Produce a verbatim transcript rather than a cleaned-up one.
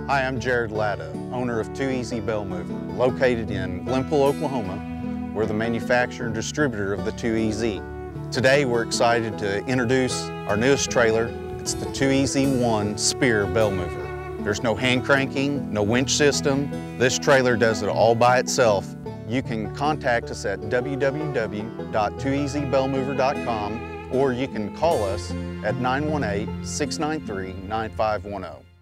Hi, I'm Jared Latta, owner of two ez Bale Mover, located in Glenpool, Oklahoma. We're the manufacturer and distributor of the two E Z. Today we're excited to introduce our newest trailer. It's the two E Z one Spear Bale Mover. There's no hand cranking, no winch system. This trailer does it all by itself. You can contact us at w w w dot two e z bale mover dot com or you can call us at nine one eight, six nine three, nine five one zero.